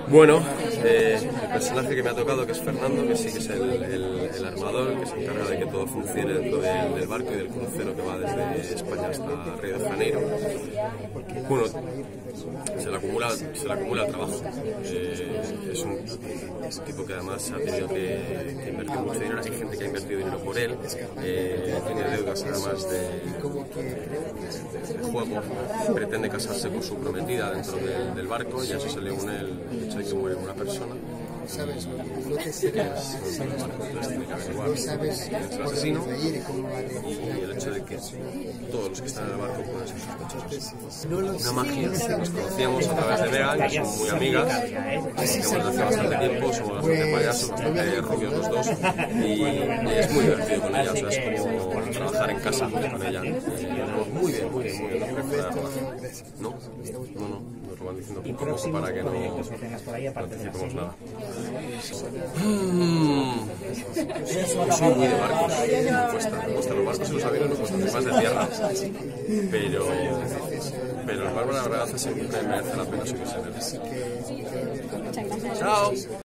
Bueno, el personaje que me ha tocado, que es Fernando, que sí que es el armador, que se encarga de que todo funcione dentro del barco y del crucero que va desde España hasta Río de Janeiro. Bueno, se le acumula el trabajo. Es un tipo que además ha tenido que invertir mucho dinero. Hay gente que ha invertido dinero por él. Tiene deudas además de juego. Pretende casarse con su prometida dentro del barco y a eso se le une el hecho de que muere una persona. ¿Sabes? No te serás. ¿Sabes? El asesino y el hecho de que todos los que están en el barco pueden ser sospechosos. Una magia. Nos conocíamos a través de Megan, que son muy amigas, nos conocemos desde hace bastante tiempo, somos bastante payasos, bastante rubios los dos, y es muy divertido con ella, o sea, es como trabajar en casa con ella. Muy bien, no, nos lo van diciendo poco a poco para que no participemos nada. Yo soy muy de barcos, me gustan los barcos y los aviones, me gustan más de tierra, pero el Bárbara Braganza siempre merece la pena subirse en él. Chao.